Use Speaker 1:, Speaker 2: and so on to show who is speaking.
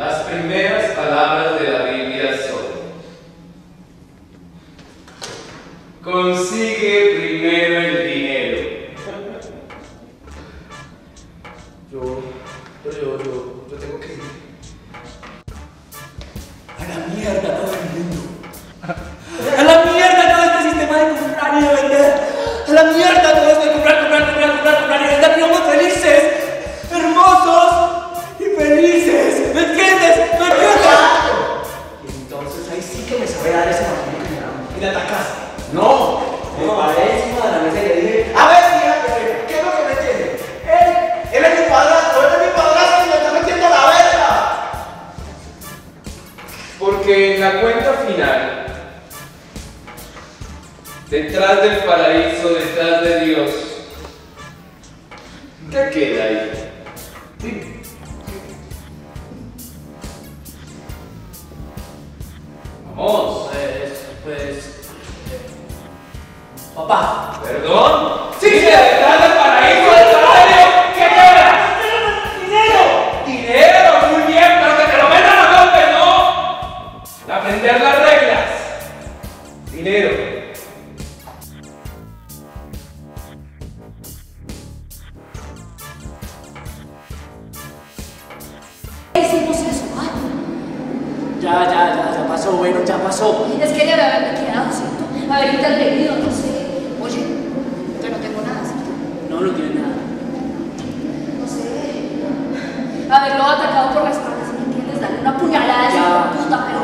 Speaker 1: Las primeras palabras de la Biblia son: consigue primero el dinero.
Speaker 2: Yo tengo que ir. A la mierda todo el mundo. A la mierda todo este sistema de comprar y de vender. A la mierda todo esto de comprar y vender. Somos felices, hermosos y felices. ¿Me entiendes? ¿Me entiendes? Y entonces ahí sí que me sabe dar ese martillo que me da. Y la atacaste. No, me paré encima de la mesa y le dije: a ver, mira, ¿qué es lo que me entiende? Él es mi padrastro, y me está metiendo la verga.
Speaker 1: Porque en la cuenta final, detrás del paraíso, detrás de Dios, ¿qué queda ahí? Vamos.
Speaker 2: Papá.
Speaker 1: ¿Perdón?
Speaker 2: Sí,
Speaker 1: Dime, detrás del paraíso, detrás de Dios, ¿qué queda?
Speaker 2: ¡Dinero!
Speaker 1: Dinero, muy bien, pero que te lo metan a golpe, ¿no? Aprender las reglas. Dinero.
Speaker 3: Hicimos eso, ¿ah?
Speaker 2: Ya pasó, bueno, ya pasó.
Speaker 3: Es que debe haberme quedado, ¿cierto? Haber intervenido, no sé. Oye, yo no tengo nada, ¿cierto?
Speaker 2: No tiene nada.
Speaker 3: No sé. Haberlo atacado por la espalda, si me entiendes, darle una puñalada a esa puta, pero